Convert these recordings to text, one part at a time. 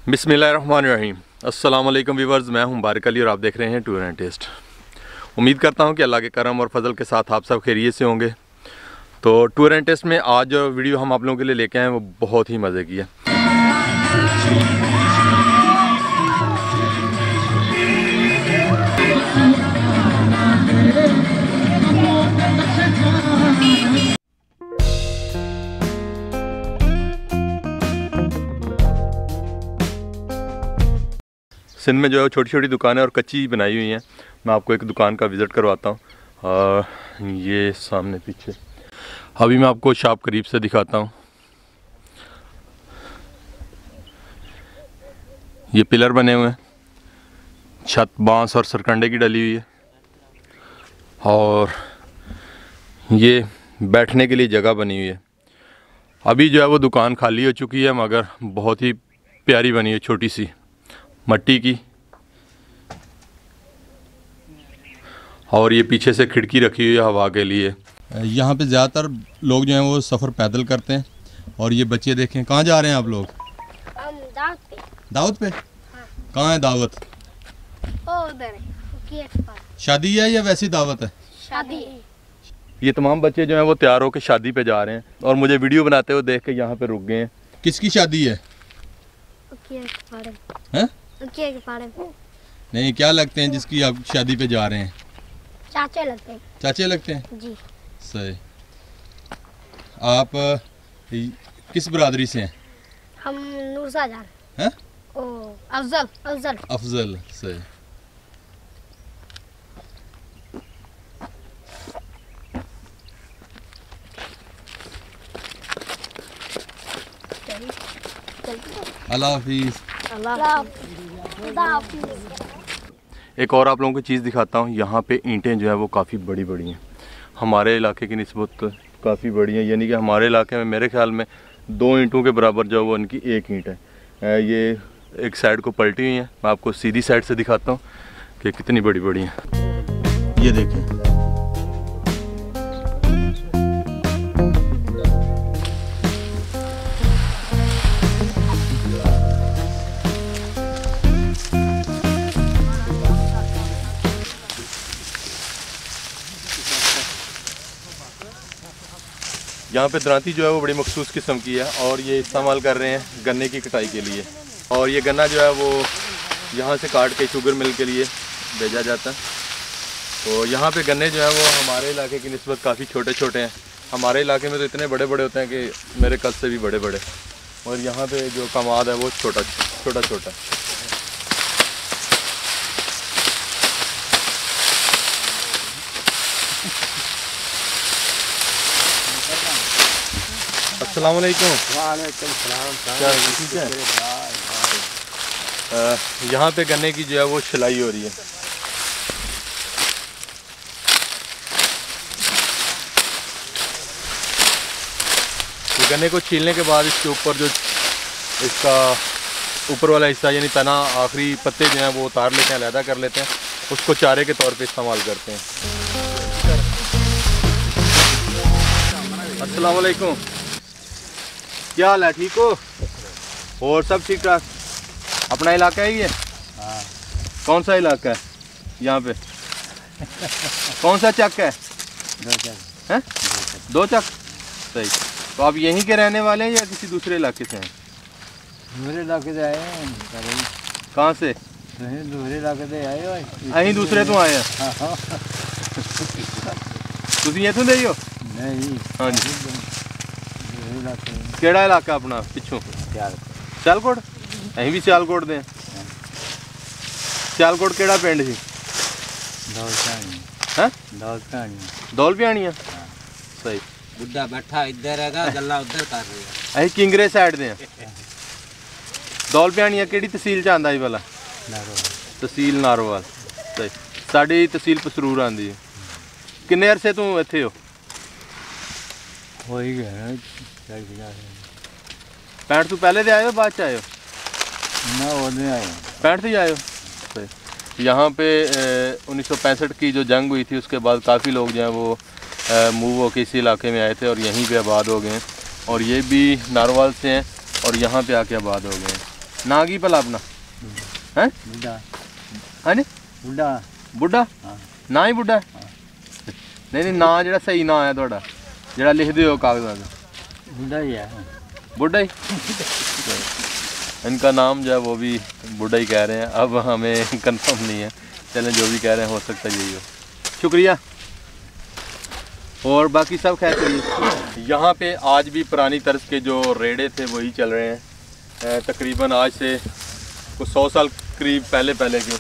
बिस्मिल्लाहिर्रहमानिर्रहीम। अस्सलाम वालेकुम व्यूअर्स, मैं हूं बारिक अली और आप देख रहे हैं टूर एंड टेस्ट। उम्मीद करता हूं कि अल्लाह के करम और फजल के साथ आप सब खैरियत से होंगे। तो टूर एंड टेस्ट में आज जो वीडियो हम आप लोगों के लिए लेके आए हैं वो बहुत ही मज़े की है। सिंध में जो है छोटी छोटी दुकानें और कच्ची बनाई हुई हैं। मैं आपको एक दुकान का विज़िट करवाता हूँ। ये सामने पीछे अभी मैं आपको शॉप करीब से दिखाता हूँ। ये पिलर बने हुए हैं, छत बांस और सरकंडे की डली हुई है और ये बैठने के लिए जगह बनी हुई है। अभी जो है वो दुकान खाली हो चुकी है, मगर बहुत ही प्यारी बनी है, छोटी सी मट्टी की। और ये पीछे से खिड़की रखी हुई है हवा के लिए। यहाँ पे ज़्यादातर लोग जो हैं वो सफ़र पैदल करते हैं। और ये बच्चे देखें, कहाँ जा रहे हैं आप लोग? दावत पे। दावत पे? हाँ। कहाँ है दावत? उधर है। शादी है या वैसी दावत है? शादी। ये तमाम बच्चे जो हैं वो तैयार होकर शादी पे जा रहे हैं और मुझे वीडियो बनाते हुए देख के यहाँ पे रुक गए हैं। किसकी शादी है? हैं? नहीं, क्या लगते हैं जिसकी आप शादी पे जा रहे हैं? चाचे लगते हैं। चाचे लगते हैं जी। सही। आप किस बरादरी से हैं? हम नूरसा जान हैं? ओ अफजल अफजल अफजल। सही। अल्लाह हाफिज़। एक और आप लोगों को चीज़ दिखाता हूँ। यहाँ पे ईंटें जो है वो काफ़ी बड़ी बड़ी हैं, हमारे इलाके की निस्बत काफ़ी बड़ी हैं। यानी कि हमारे इलाके में मेरे ख्याल में 2 ईंटों के बराबर जो है वो उनकी 1 ईंट है। ये एक साइड को पलटी हुई हैं। मैं आपको सीधी साइड से दिखाता हूँ कि कितनी बड़ी बड़ी हैं। ये देखें, यहाँ पे दरांती जो है वो बड़ी मखसूस किस्म की है और ये इस्तेमाल कर रहे हैं गन्ने की कटाई के लिए। और ये गन्ना जो है वो यहाँ से काट के शुगर मिल के लिए भेजा जाता है। तो यहाँ पे गन्ने जो है वो हमारे इलाके की निस्बत काफ़ी छोटे छोटे हैं। हमारे इलाके में तो इतने बड़े बड़े होते हैं कि मेरे कद से भी बड़े बड़े, और यहाँ पे जो कमाद है वो छोटा छोटा। अस्सलाम वालेकुम। वालेकुम सलाम। क्या ठीक है? यहाँ पे गन्ने की जो है वो सिलाई हो रही है। तो गन्ने को छीलने के बाद इसके ऊपर जो इसका ऊपर वाला हिस्सा यानी तना आखिरी पत्ते जो हैं वो उतार लेते हैं, अलहदा कर लेते हैं, उसको चारे के तौर पे इस्तेमाल करते हैं। अस्सलाम वालेकुम। क्या हाल है? ठीक हो? और सब ठीक ठाक? अपना इलाका ही है? हाँ। कौन सा इलाका है यहाँ पे? कौन सा चक है? 2 चक। हैं? 2 चक। सही। तो आप यहीं के रहने वाले हैं या किसी दूसरे इलाके से हैं? दूसरे इलाके से आए हैं। कहाँ से? दूसरे इलाके से आए हो? अहीं दूसरे तो आए हैं। तुसी इत्थों दे ही हो? नहीं। हाँ जी। केड़ा इलाका अपना पिछों? सियालकोट। अहीं भी सियालकोट दे। सियालकोट केड़ा पिंड जी? दौल पियाणियां। सही। बुढ़ा बैठा इधर हैगा, गल्ला उधर कर रही है। अहीं किंगरे साइड दे हैं। दौल पियाणियां केड़ी तहसील च आंदा जी भला? तहसील नारोवाल। सही। साडी तहसील पसरूर आंदी है। किन्ने अरसे तू इत्थे हो? हो ही गया 65 तो पहले दे आए हो बाद च आए हो? ना वो नहीं आए। 65 ही आए हो? सही। यहाँ पे 1965 की जो जंग हुई थी उसके बाद काफ़ी लोग जो हैं वो मूव होकर इसी इलाके में आए थे और यहीं पे आबाद हो गए हैं। और ये भी नारोवाल से हैं और यहाँ पे आके आबाद हो गए हैं। ना की भला अपना है बुढ़ा हाँ जी बुढ़ा बुढ़ा हाँ ना ही बुढ़ा नहीं नहीं ना जो सही ना है थोड़ा जरा लिख दो कागजात बुढ़ा ही है बुढ़ा ही इनका नाम जो है वो भी बुढ़ा ही कह रहे हैं। अब हमें कंफर्म नहीं है, चलें जो भी कह रहे हैं हो सकता है यही हो। शुक्रिया। और बाकी सब खैर करिए। यहाँ पे आज भी पुरानी तर्ज के जो रेड़े थे वही चल रहे हैं, तकरीबन आज से कुछ 100 साल करीब पहले के।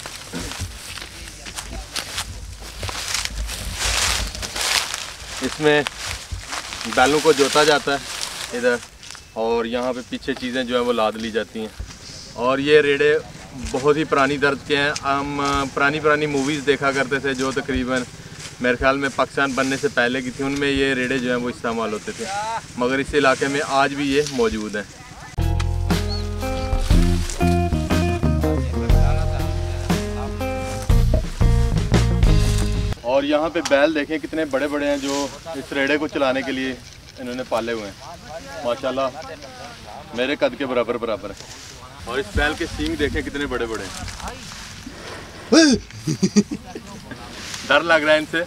इसमें बैलों को जोता जाता है इधर, और यहाँ पे पीछे चीज़ें जो है वो लाद ली जाती हैं। और ये रेड़े बहुत ही पुरानी दर्द के हैं। हम पुरानी मूवीज़ देखा करते थे जो तकरीबन मेरे ख्याल में पाकिस्तान बनने से पहले की थी, उनमें ये रेड़े जो हैं वो इस्तेमाल होते थे, मगर इस इलाके में आज भी ये मौजूद हैं। और यहाँ पे बैल देखें कितने बड़े बड़े हैं जो इस रेड़े को चलाने के लिए इन्होंने पाले हुए हैं। माशाल्लाह मेरे कद के बराबर है। और इस बैल के सींग देखें कितने बड़े बड़े हैं। डर लग रहा है इनसे।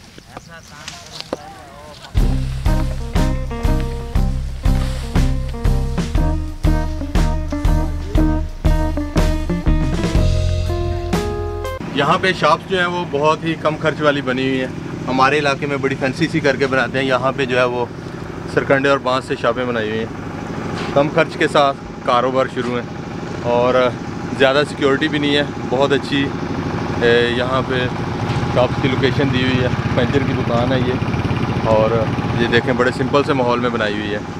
यहाँ पे शॉप्स जो हैं वो बहुत ही कम खर्च वाली बनी हुई हैं। हमारे इलाके में बड़ी फैंसी सी करके बनाते हैं, यहाँ पे जो है वो सरकंडे और बांस से शॉपें बनाई हुई हैं। कम खर्च के साथ कारोबार शुरू है और ज़्यादा सिक्योरिटी भी नहीं है। बहुत अच्छी यहाँ पे शॉप्स की लोकेशन दी हुई है। पंचर की दुकान है ये, और ये देखें बड़े सिंपल से माहौल में बनाई हुई है।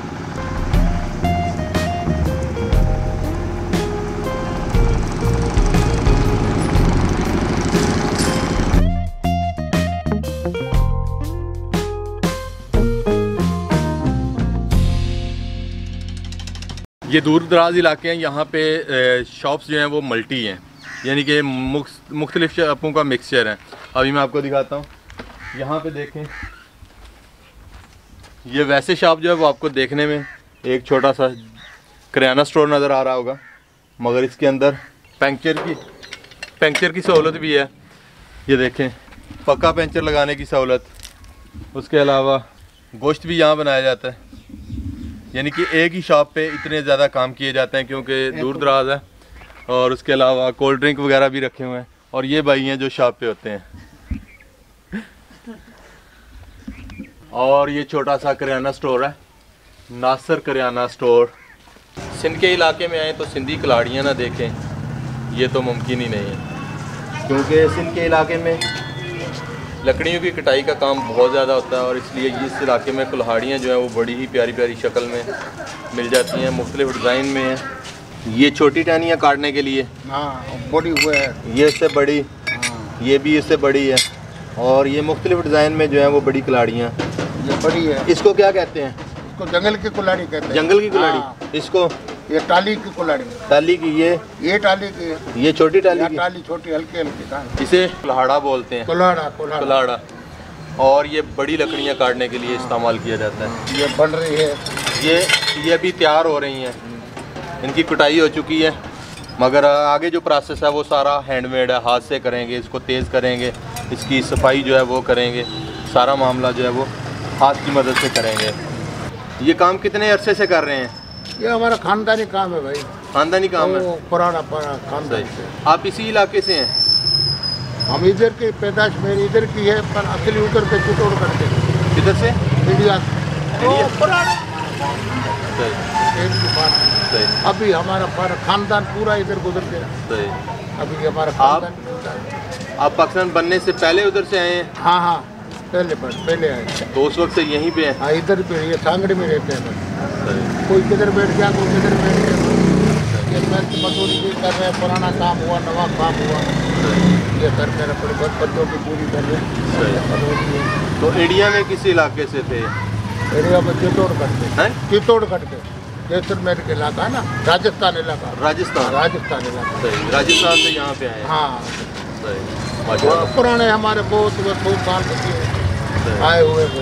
ये दूर दराज इलाके हैं, यहाँ पे शॉप्स जो हैं वो मल्टी हैं, यानी कि मुख्तलिफ शॉपों का मिक्सचर है। अभी मैं आपको दिखाता हूँ। यहाँ पे देखें, ये वैसे शॉप जो है वो आपको देखने में एक छोटा सा किराना स्टोर नज़र आ रहा होगा, मगर इसके अंदर पंक्चर की सहूलत भी है। ये देखें, पक्का पंक्चर लगाने की सहूलत। उसके अलावा गोश्त भी यहाँ बनाया जाता है, यानी कि एक ही शॉप पे इतने ज़्यादा काम किए जाते हैं क्योंकि दूर दराज है। और उसके अलावा कोल्ड ड्रिंक वगैरह भी रखे हुए हैं। और ये भाई हैं जो शॉप पे होते हैं। और ये छोटा सा किराना स्टोर है, नासिर किराना स्टोर। सिंध के इलाके में आए तो सिंधी कलाड़ियाँ ना देखें, ये तो मुमकिन ही नहीं है, क्योंकि सिंध के इलाके में लकड़ियों की कटाई का काम बहुत ज़्यादा होता है। और इसलिए इस इलाके में कुल्हाड़ियाँ जो है वो बड़ी ही प्यारी प्यारी शक्ल में मिल जाती हैं, मुख्तलिफ डिज़ाइन में हैं। ये छोटी टहनियाँ काटने के लिए, बड़ी हुए है, ये इससे बड़ी, ये भी इससे बड़ी है। और ये मुख्तलिफ डिज़ाइन में जो है वो बड़ी कुल्हाड़ियाँ, ये बड़ी है। इसको क्या कहते हैं? इसको जंगल की कुल्हाड़ी कहते हैं। जंगल की कुल्हाड़ी। इसको ये टाली की कुल्हाड़ी। टाली की, ये टाली की है। ये छोटी टाली की। टाली छोटी हल्की हल्की। इसे कुल्हाड़ा बोलते हैं। कुल्हाड़ा। और ये बड़ी लकड़ियाँ काटने के लिए इस्तेमाल किया जाता है। ये बन रही है, ये अभी तैयार हो रही हैं, इनकी कुटाई हो चुकी है, मगर आगे जो प्रोसेस है वो सारा हैंडमेड है, हाथ से करेंगे। इसको तेज़ करेंगे, इसकी सफाई जो है वो करेंगे, सारा मामला जो है वो हाथ की मदद से करेंगे। ये काम कितने अरसे से कर रहे हैं? ये हमारा खानदानी काम है भाई। खानदानी काम है, पुराना खानदानी से। आप इसी इलाके से हैं? हम इधर की पैदाश मेरी इधर की है, पर असली उधर पे चितौड़ करते। किधर से? इंडिया। सही। अभी हमारा खानदान पूरा इधर गुजर गया। सही। अभी हमारा खानदान। आप पाकिस्तान बनने से पहले उधर से आए हैं? हाँ, पहले आए। तो उस वक्त से यहीं पे हैं? हाँ, इधर पे, ये सांगड़ी में रहते हैं। कोई किधर बैठ गया, कोई किधर बैठ गया। ये मजदूरी भी कर रहे हैं, पुराना काम हुआ, नवा काम हुआ, ये कर कर अपने बच्चों की पूरी कर रहे हैं। तो इंडिया में किस इलाके से थे? इंडिया में चित्तौड़गढ़ के जैसलमेर के इलाका है ना, राजस्थान इलाका। राजस्थान इलाका। सही। राजस्थान से यहाँ पे आए? हाँ सही। पुराने हमारे बहुत 100 साल आए हुए।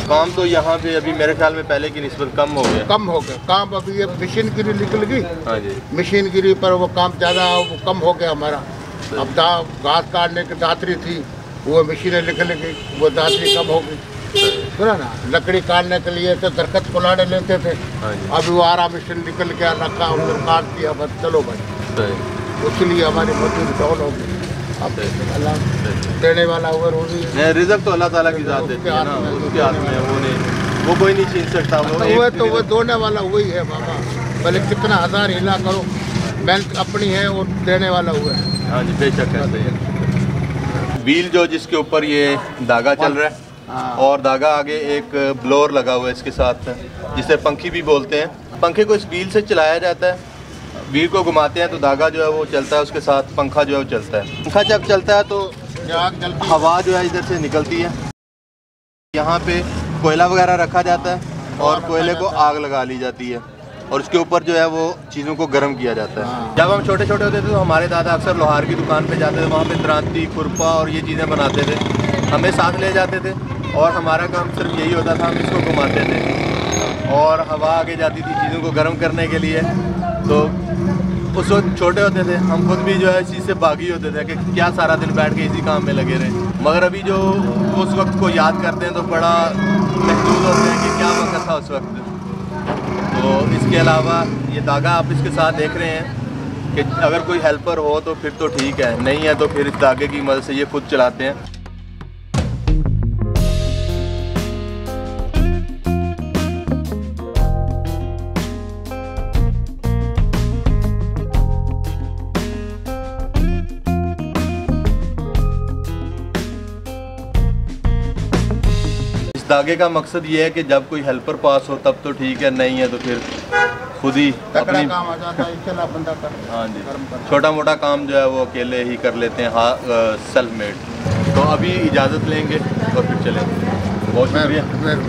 काम तो यहाँ पे अभी मेरे ख्याल में पहले की निस्बत कम हो गया। कम हो गया काम, अभी ये मशीनगिरी निकल गई। हाँ जी। मशीनगिरी पर वो काम ज़्यादा कम हो गया हमारा। अब घास काटने की दातरी थी, वो मशीनें निकल गई, वो दातरी कम हो गई। सुना ना, लकड़ी काटने के लिए तो दरख्त कुलाड़े लेते थे, अभी वो आरा मशीन निकल के रखा, उधर काट दिया, बस चलो भाई। इसलिए हमारी मजदूरी डाउन हो गई। अब अल्लाह देने वाला हुआ रोजी, रिज़्क़ तो अल्लाह ताला की ज़ात देती है ना, उसके हाथ में वो कोई नहीं छीन सकता। वो दोने वाला वही है बाबा, भले कितना हज़ार हिला करो, मेहनत अपनी है, वो देने वाला हुआ है। हाँ जी, बेशक है। व्हील जो जिसके ऊपर ये धागा चल रहा है और धागा आगे एक ब्लोअर लगा हुआ है इसके साथ, जिसे पंखी भी बोलते हैं। पंखे को इस व्हील से चलाया जाता है, व्हील को घुमाते हैं तो धागा जो है वो चलता है, उसके साथ पंखा जो है वो चलता है। पंखा जब चलता है तो हवा जो है इधर से निकलती है, यहाँ पे कोयला वगैरह रखा जाता है और कोयले को आग लगा ली जाती है और उसके ऊपर जो है वो चीज़ों को गर्म किया जाता है। जब हम छोटे छोटे होते थे तो हमारे दादा अक्सर लोहार की दुकान पे जाते थे, वहाँ पे दरांती, खुरपा और ये चीज़ें बनाते थे, हमें साथ ले जाते थे और हमारा काम सिर्फ यही होता था, हम इसको घुमाते थे और हवा आगे जाती थी चीज़ों को गर्म करने के लिए। तो उस वक्त छोटे होते थे, हम खुद भी जो है इस चीज़ से बागी होते थे कि क्या सारा दिन बैठ के इसी काम में लगे रहे। मगर अभी जो उस वक्त को याद करते हैं तो बड़ा महसूस होते हैं कि क्या वक्त था उस वक्त। तो इसके अलावा ये धागा आप इसके साथ देख रहे हैं कि अगर कोई हेल्पर हो तो फिर तो ठीक है, नहीं है तो फिर इस धागे की मदद से ये खुद चलाते हैं। धागे का मकसद ये है कि जब कोई हेल्पर पास हो तब तो ठीक है, नहीं है तो फिर खुद ही अपनी काम आ जाता है, चला बंदा कर। हाँ जी, छोटा मोटा काम जो है वो अकेले ही कर लेते हैं, हाँ, सेल्फ मेड। तो अभी इजाज़त लेंगे और फिर चलेंगे। बहुत शुक्रिया।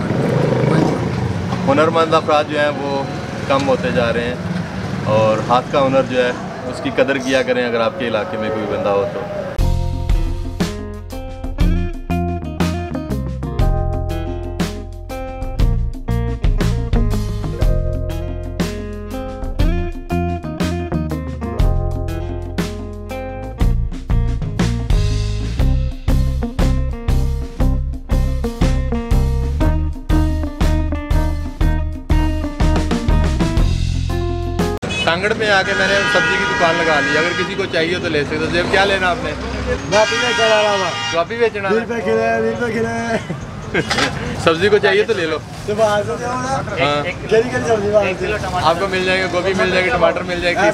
हुनरमंद अफराद जो हैं वो कम होते जा रहे हैं और हाथ का हुनर जो है उसकी कदर किया करें अगर आपके इलाके में कोई बंदा हो तो। कांगड़ में आके मैंने सब्जी की दुकान लगा ली, अगर किसी को चाहिए तो ले सकते हो। जेब क्या लेना आपने? बेचना सब्जी को चाहिए तो ले लो। हाँ। आपको मिल जाएगा, गोभी मिल जाएगी, टमाटर मिल जाएगी।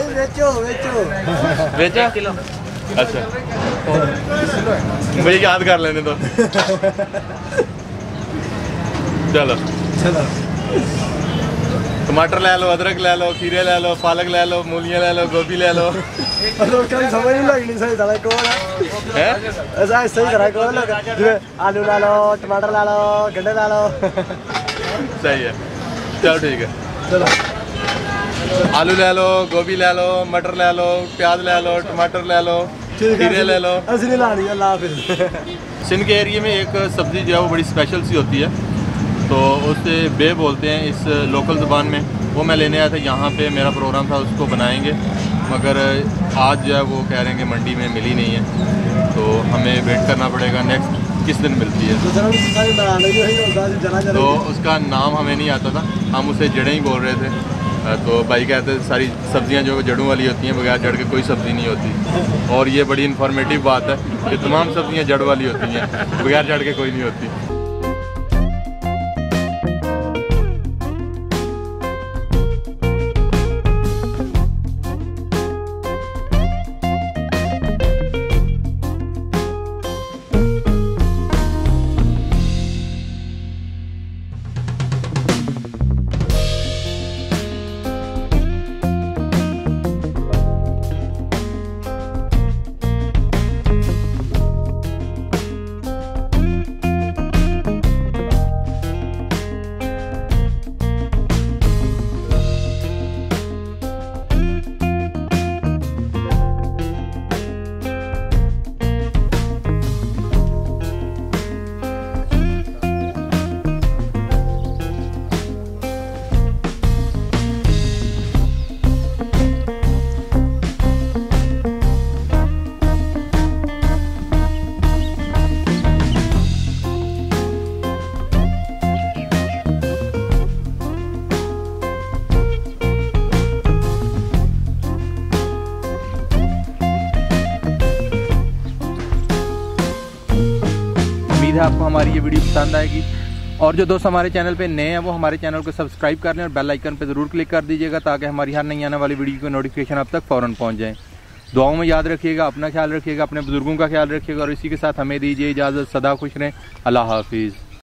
बेचा किलो? अच्छा, मुझे याद कर लेने दो। चलो टमाटर ले लो, अदरक ले लो, खीरे ले लो, पालक ले लो, मूलियाँ ले लो, गोभी ले लो। समझ नहीं लगनी सही तरह कौन है ऐसा सही तरह कौन आलू ला लो, टमाटर ला लो, गंडे ला लो। सही है, चलो ठीक है। चलो आलू ले लो, गोभी ले लो, मटर ले लो, प्याज ले लो, टमाटर ले लो, खीरे ले लो। सिंध के एरिए में एक सब्ज़ी जो है वो बड़ी स्पेशल सी होती है, तो उसे बे बोलते हैं इस लोकल ज़ुबान में। वो मैं लेने आया था यहाँ पे, मेरा प्रोग्राम था, उसको बनाएंगे, मगर आज जो है वो कह रहे हैं कि मंडी में मिली नहीं है, तो हमें वेट करना पड़ेगा नेक्स्ट किस दिन मिलती है। तो उसका नाम हमें नहीं आता था, हम उसे जड़ें ही बोल रहे थे। तो भाई कहते थे सारी सब्ज़ियाँ जो जड़ों वाली होती हैं, बगैर जड़ के कोई सब्ज़ी नहीं होती। और ये बड़ी इन्फॉर्मेटिव बात है कि तमाम सब्ज़ियाँ जड़ वाली होती हैं, बगैर जड़ के कोई नहीं होती। उम्मीद है आपको हमारी ये वीडियो पसंद आएगी। और जो दोस्त हमारे चैनल पे नए हैं वो हमारे चैनल को सब्सक्राइब कर लें और बेल आइकन पे ज़रूर क्लिक कर दीजिएगा ताकि हमारी हर नई आने वाली वीडियो की नोटिफिकेशन आप तक फ़ौरन पहुंच जाए। दुआओं में याद रखिएगा, अपना ख्याल रखिएगा, अपने बुजुर्गों का ख्याल रखिएगा और इसी के साथ हमें दीजिए इजाज़त। सदा खुश रहें। अल्लाह हाफिज़।